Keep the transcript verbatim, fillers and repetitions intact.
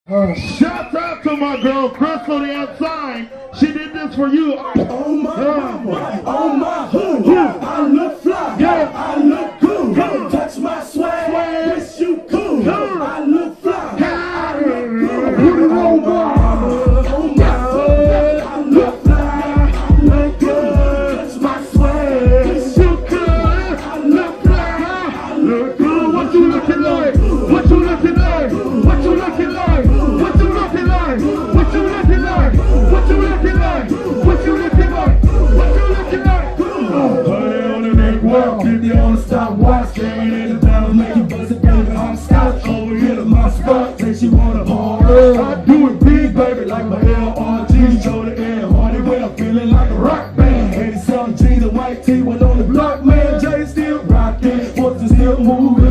Uh, shout out to my girl Crystal, the Unsigned. She did this for you. Oh my, uh, my, oh my hood. Yeah. I look fly. Yeah. I look cool. Yeah. Touch my swag. swag. Wish you cool. Yeah. I look fly. Yeah. I look cool. Put it on my. Oh my hood. I look fly. I look good. Touch my swag. Wish you cool. I look fly. I look good. What you looking like? What you looking like? What you looking like? What you looking like? What you looking like? What you looking like? What you looking like? What you looking like? Honey on the neck, walk, fifty on the stop watch, carrying in the down, make you buzz it, baby. I'm scotch over here to my spot, say she wanna party. I do it big, baby, like my L R G, shoulder and hardy when I'm feeling like a rock band. eighty-seven jeans and white tee, went on the block, man. Jay still rocking, forces still moving.